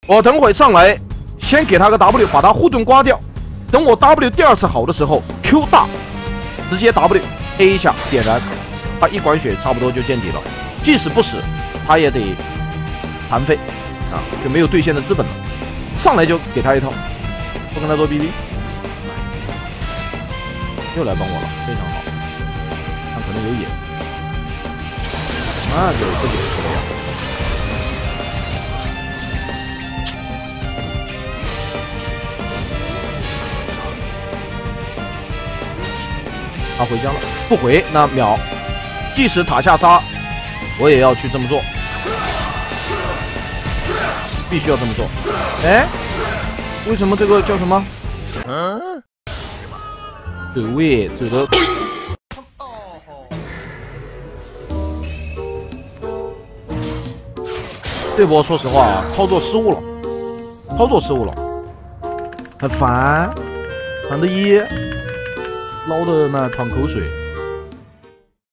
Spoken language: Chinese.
我等会上来，先给他个 W， 把他护盾刮掉。等我 W 第二次好的时候 ，Q 大，直接 W A 一下点燃，他一管血差不多就见底了。即使不死，他也得残废啊，就没有兑现的资本了。上来就给他一套，不跟他做 BB， 又来帮我了，非常好。他可能有野，那就这就是这个样子。 他回家了，不回那秒，即使塔下杀，我也要去这么做，必须要这么做。哎，为什么这个叫什么？走位走的。这波说实话啊，操作失误了，很烦，烦的一。 捞的那淌口水。